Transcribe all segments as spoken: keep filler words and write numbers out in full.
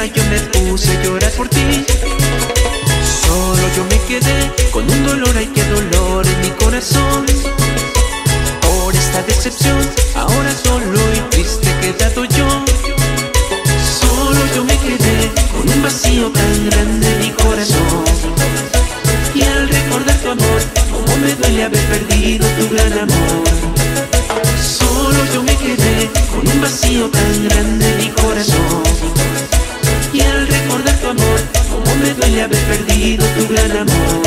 yo me puse a llorar por ti. Solo yo me quedé con un dolor, ay qué dolor en mi corazón. Por esta decepción, ahora solo y triste he quedado yo. Solo yo me quedé con un vacío tan grande en mi corazón. Y al recordar tu amor, cómo me duele haber perdido tu gran amor. Solo yo me quedé con un vacío tan grande en mi corazón. Y al recordar tu amor, cómo me duele haber perdido tu gran amor.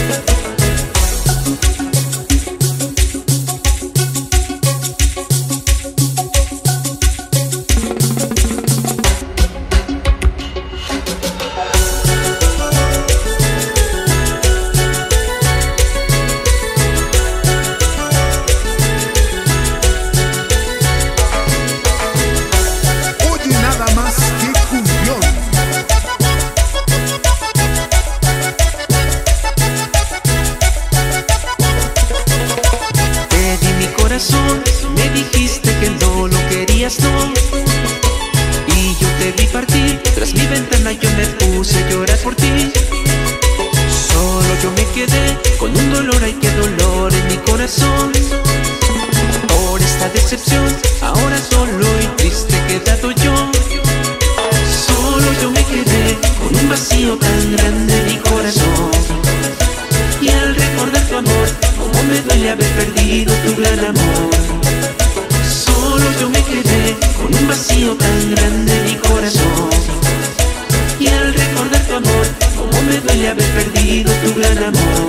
Me dijiste que no lo querías, no. Y yo te vi partir, tras mi ventana yo me puse a llorar por ti. Solo yo me quedé con un dolor, ay qué dolor en mi corazón. Por esta decepción, ahora solo y triste he quedado yo. Solo yo me quedé con un vacío tan grande en mi corazón. Y al recordar tu amor, cómo me duele haber perdido tu gran amor. Solo yo me quedé con un vacío tan grande en mi corazón. Y al recordar tu amor, cómo me duele haber perdido tu gran amor.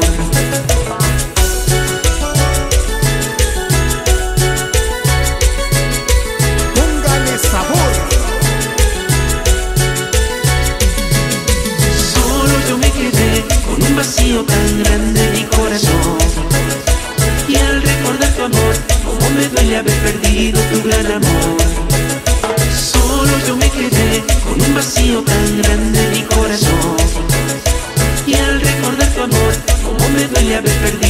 Póngale sabor. Solo yo me quedé con un vacío tan grande en mi corazón. Y al recordar tu amor, cómo me duele haber perdido tu gran amor. Solo yo me quedé con un vacío tan grande en mi corazón. Y al recordar tu amor, cómo me duele haber perdido